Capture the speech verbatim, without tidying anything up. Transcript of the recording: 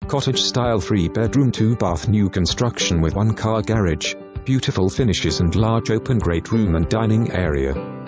Cottage-style three-bedroom two-bath new construction with one-car garage, beautiful finishes and large open great room and dining area.